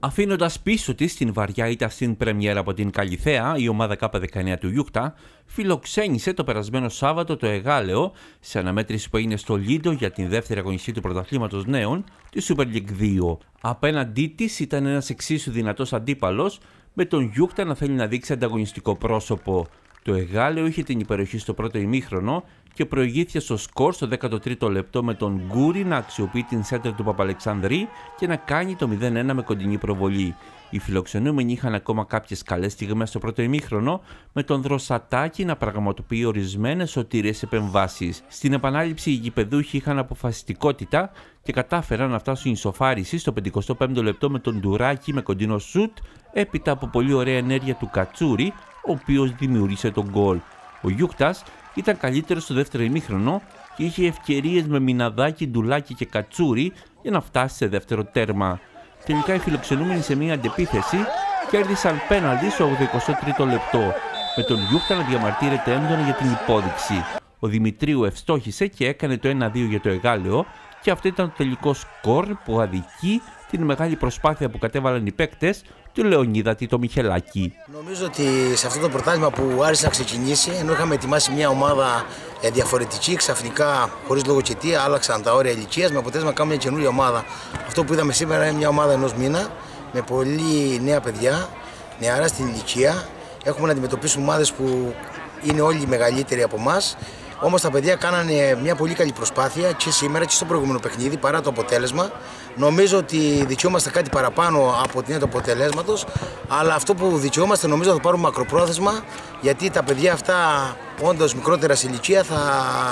Αφήνοντας πίσω της την βαριά ήττα στην πρεμιέρα από την Καλιθέα, η ομάδα K19 του Γιούκτα φιλοξένησε το περασμένο Σάββατο το Εγάλεο σε αναμέτρηση που έγινε στο Λίντο για την δεύτερη αγωνιστή του πρωταθλήματος νέων τη Super League 2. Απέναντί της ήταν ένας εξίσου δυνατός αντίπαλος, με τον Γιούκτα να θέλει να δείξει ανταγωνιστικό πρόσωπο. Το Εγάλεο είχε την υπεροχή στο πρώτο ημίχρονο και προηγήθηκε στο σκορ στο 13ο λεπτό με τον Γκούρι να αξιοποιεί την σέντερ του Παπαλεξανδρή και να κάνει το 0-1 με κοντινή προβολή. Οι φιλοξενούμενοι είχαν ακόμα κάποιες καλές στιγμές στο πρώτο ημίχρονο, με τον Δροσατάκη να πραγματοποιεί ορισμένες σωτήριες επεμβάσεις. Στην επανάληψη οι γηπεδούχοι είχαν αποφασιστικότητα και κατάφεραν να φτάσουν ισοφάριση στο 55ο λεπτό με τον Ντουράκη με κοντινό σουτ, έπειτα από πολύ ωραία ενέργεια του Κατσούρη, ο οποίος δημιούργησε τον γκολ. Ο Γιούκτας ήταν καλύτερος στο δεύτερο ημίχρονο και είχε ευκαιρίες με Μιναδάκη, Ντουλάκη και Κατσούρη για να φτάσει σε δεύτερο τέρμα. Τελικά οι φιλοξενούμενοι σε μια αντεπίθεση κέρδισαν πέναλτι στο 83ο λεπτό, με τον Γιούκτα να διαμαρτύρεται έντονα για την υπόδειξη. Ο Δημητρίου ευστόχησε και έκανε το 1-2 για το Εγάλεο και αυτό ήταν το τελικό σκορ που αδικεί την μεγάλη προσπάθεια που κατέβαλαν οι παίκτες του Λεωνίδα το Μιχελάκη. Νομίζω ότι σε αυτό το πρωτάθλημα που άρχισε να ξεκινήσει, ενώ είχαμε ετοιμάσει μια ομάδα διαφορετική, ξαφνικά χωρίς λόγο και αιτία άλλαξαν τα όρια ηλικίας, με αποτέλεσμα να κάνουμε μια καινούργια ομάδα. Αυτό που είδαμε σήμερα είναι μια ομάδα ενός μήνα με πολύ νέα παιδιά, νεαρά στην ηλικία. Έχουμε να αντιμετωπίσουμε ομάδες που είναι όλοι μεγαλύτεροι από εμάς. Όμως τα παιδιά κάνανε μια πολύ καλή προσπάθεια και σήμερα και στο προηγούμενο παιχνίδι παρά το αποτέλεσμα. Νομίζω ότι δικαιούμαστε κάτι παραπάνω από την έννοια του αποτελέσματος, αλλά αυτό που δικαιούμαστε νομίζω θα το πάρουμε μακροπρόθεσμα, γιατί τα παιδιά αυτά όντως μικρότερα σε ηλικία θα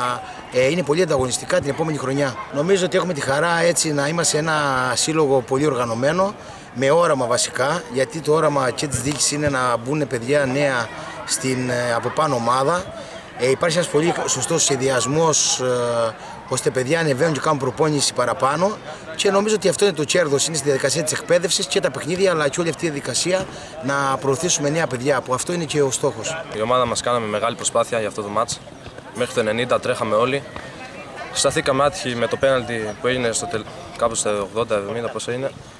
είναι πολύ ανταγωνιστικά την επόμενη χρονιά. Νομίζω ότι έχουμε τη χαρά έτσι να είμαστε ένα σύλλογο πολύ οργανωμένο, με όραμα βασικά, γιατί το όραμα και της διοίκησης είναι να μπουν παιδιά νέα στην από πάνω ομάδα. Υπάρχει ένας πολύ σωστός σχεδιασμός ώστε παιδιά ανεβαίνουν και κάνουν προπόνηση παραπάνω και νομίζω ότι αυτό είναι το κέρδος, είναι στη διαδικασία της εκπαίδευσης και τα παιχνίδια αλλά και όλη αυτή η διαδικασία να προωθήσουμε νέα παιδιά, που αυτό είναι και ο στόχος. Η ομάδα μας κάναμε μεγάλη προσπάθεια για αυτό το μάτς. Μέχρι το 90 τρέχαμε όλοι. Σταθήκαμε άτυχοι με το πέναλτι που έγινε κάπου στο 80-70 πόσο είναι.